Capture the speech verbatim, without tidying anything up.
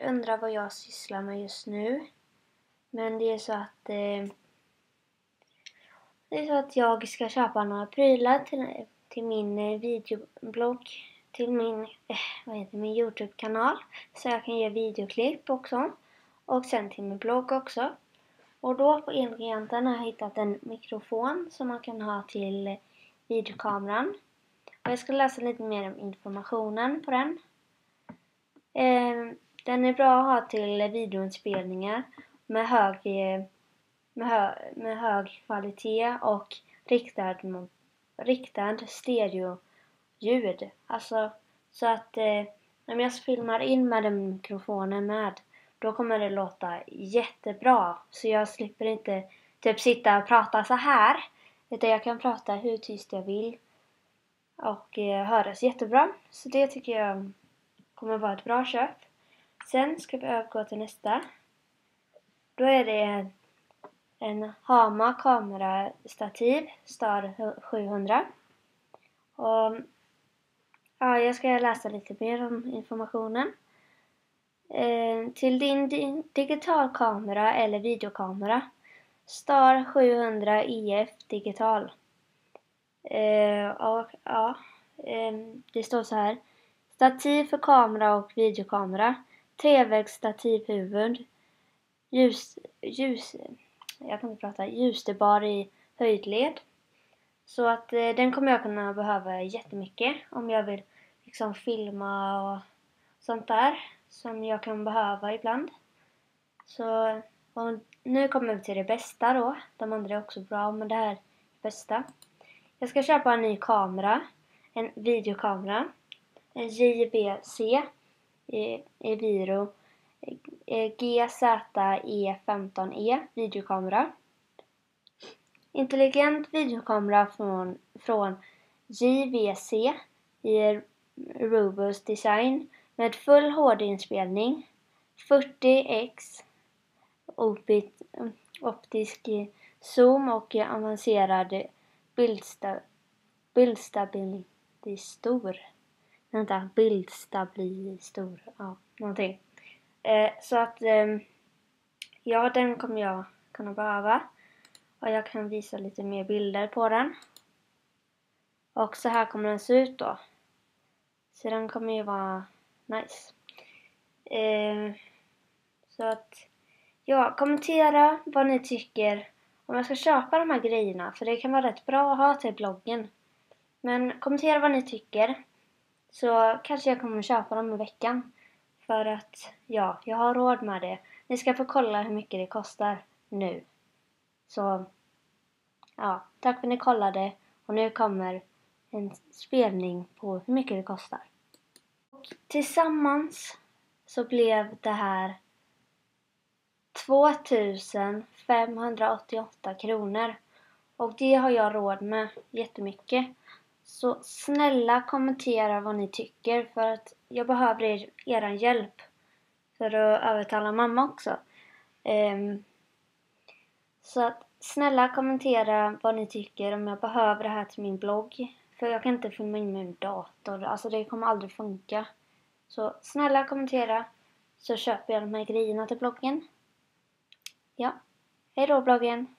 undrar vad jag sysslar med just nu. Men det är så att eh, det är så att jag ska köpa några prylar till, till min eh, videoblogg, till min, eh, vad heter, min YouTube-kanal. Så jag kan ge videoklipp också. Och sen till min blogg också. Och då på Elgiganten har jag hittat en mikrofon som man kan ha till eh, videokameran. Och jag ska läsa lite mer om informationen på den. Eh, den är bra att ha till videoinspelningar med hög, med, hö, med hög kvalitet och riktad, riktad stereo-ljud. Alltså så att eh, om jag filmar in med den mikrofonen med, då kommer det låta jättebra. Så jag slipper inte typ sitta och prata så här, utan jag kan prata hur tyst jag vill och eh, höras jättebra. Så det tycker jag kommer vara ett bra köp. Sen ska vi övergå till nästa. Då är det en Hama kamerastativ Star sjuhundra. Och ja, jag ska läsa lite mer om informationen. Eh, till din di- digitalkamera eller videokamera, Star sjuhundra E F digital. Eh, och ja, eh, det står så här: stativ för kamera och videokamera, trevägsstativhuvud, ljus, ljus, jag kan inte prata, ljusdebar i höjdled. Så att eh, den kommer jag kunna behöva jättemycket om jag vill liksom filma och sånt där som jag kan behöva ibland. Så och nu kommer vi till det bästa då. De andra är också bra, men det här är det bästa. Jag ska köpa en ny kamera, en videokamera, en J V C i, i Viro G Z E femton E videokamera. Intelligent videokamera från, från J V C i Robust design med full H D-inspelning, fyrtio x opit, optisk zoom och avancerad bildsta, bildstabilistor. Vänta, bildstabilistor. Ja, någonting. Eh, så att eh, ja, den kommer jag kunna behöva. Och jag kan visa lite mer bilder på den. Och så här kommer den se ut då. Så den kommer ju vara nice. Eh, så att ja, kommentera vad ni tycker om jag ska köpa de här grejerna. För det kan vara rätt bra att ha till bloggen. Men kommentera vad ni tycker. Så kanske jag kommer köpa dem i veckan. För att ja, jag har råd med det. Ni ska få kolla hur mycket det kostar nu. Så ja, tack för att ni kollade. Och nu kommer en spelning på hur mycket det kostar. Och tillsammans så blev det här tvåtusen femhundraåttioåtta kronor. Och det har jag råd med jättemycket. Så snälla kommentera vad ni tycker. För att jag behöver er, er hjälp. För att övertala mamma också. Um, så att snälla kommentera vad ni tycker om jag behöver det här till min blogg. För jag kan inte filma in min dator. Alltså det kommer aldrig funka. Så snälla kommentera. Så köper jag de här grejerna till bloggen. Ja. Hej då bloggen.